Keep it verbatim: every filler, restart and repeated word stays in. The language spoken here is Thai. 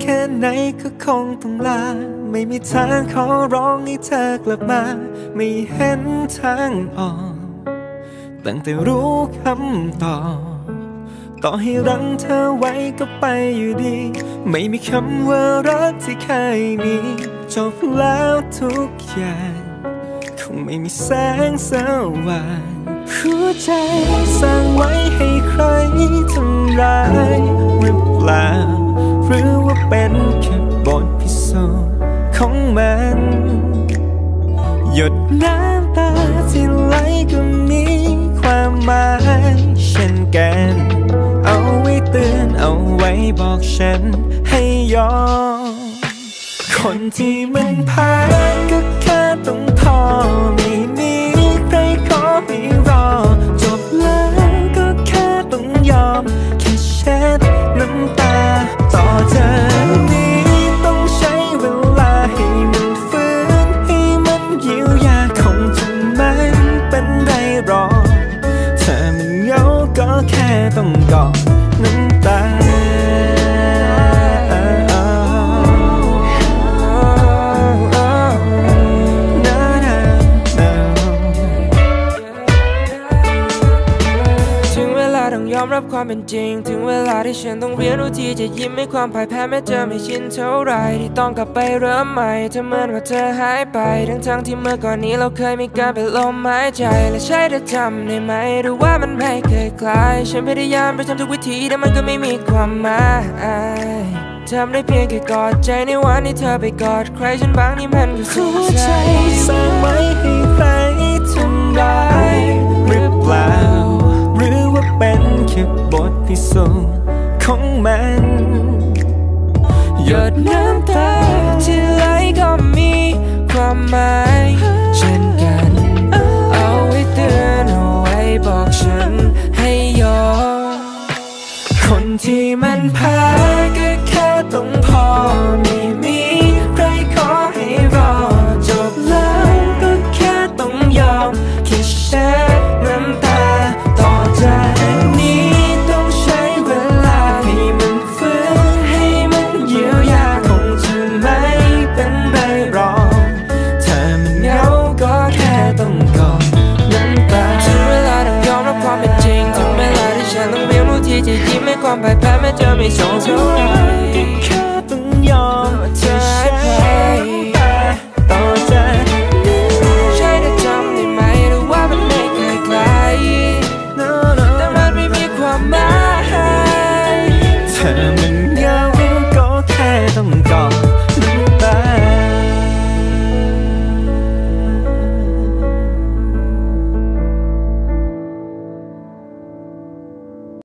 แค่ไหนก็คงต้องลาไม่มีทางขอร้องให้เธอกลับมาไม่เห็นทางออกตั้งแต่รู้คำตอบต่อให้รั้งเธอไว้ก็ไปอยู่ดีไม่มีคำว่ารักที่เคยมีจบแล้วทุกอย่างคงไม่มีแสงสว่างหัวใจสร้างไว้ให้ใครทำร้ายหรือเปล่าหรือว่าเป็นแค่บทพิสูจน์ของมันหยดน้ำตาที่ไหลก็มีความหมายเช่นกันเอาไว้เตือนเอาไว้บอกฉันให้ยอมคนที่มันพาก็แค่ต้องทอไม่มีใครขอให้รอจบแล้วก็แค่ต้องยอมแค่เช็ดน้ำตาต่อจากนี้ต้องใช้เวลาให้มันฟื้นให้มันเยียวยาคงจะไม่เป็นไรหรอกถ้ามันเหงาก็แค่ต้องกอดน้ำตายอมรับความเป็นจริงถึงเวลาที่ฉันต้องเรียนรู้ที่จะยิ้มให้ความพ่ายแพ้แม้จะไม่ชินเท่าไรที่ต้องกลับไปเริ่มใหม่เธอเหมือนว่าเธอหายไปทั้งทั้งที่เมื่อก่อนนี้เราเคยมีการเป็นลมหายใจและใช่เธอจำได้ไหมหรือว่ามันไม่เคยคล้ายฉันพยายามไปทำทุกวิธีแต่มันก็ไม่มีความหมายทำได้เพียงแค่กอดใจในวันที่เธอไปกอดใครฉันบางนี่มันก็สุดใจสร้างไว้ให้ใครทำร้ายหรือเปล่าหรือว่าเป็นแค่บทพิสูจน์ของมันหยดน้ำตาที่ไหลก็มีความหมายเช่นกันเอาไว้เตือนเอาไว้บอกฉันให้ยอมคนที่มันพาก็แค่ต้องพอไม่มีใครขอให้รอจบแล้วก็แค่ต้องยอมแค่เช็ดน้ำตาต่อจากนี้ต้องใช้เวลาให้มันฟื้นให้มันเยียวยาคงจะไม่เป็นไรหรอกถ้ามันเหงาก็แค่ต้องกอดน้ำตาถึงเวลาต้องยอมรับความเป็นจริงถึงเวลาที่ฉันต้องเรียนรู้ที่จะยิ้มให้ความพ่ายแพ้แม้จะไม่สมเท่าไรก็แค่ต้องยอม